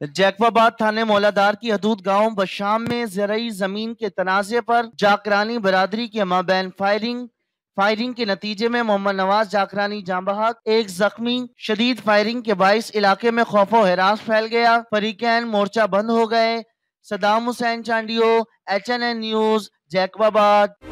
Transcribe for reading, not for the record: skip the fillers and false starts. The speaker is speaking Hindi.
जैकबाबाद थाने मौलादार की हदूद गांव बशाम में ज़राई जमीन के तनाज़े पर जाकरानी बरादरी के माबैन फायरिंग के नतीजे में मोहम्मद नवाज जाकरानी जाँ बहक, एक जख्मी। शदीद फायरिंग के बाइस इलाके में खौफो हिरास फैल गया। फरीकैन मोर्चा बंद हो गए। Saddam Hussain Chandio, HNN news, Jacobabad.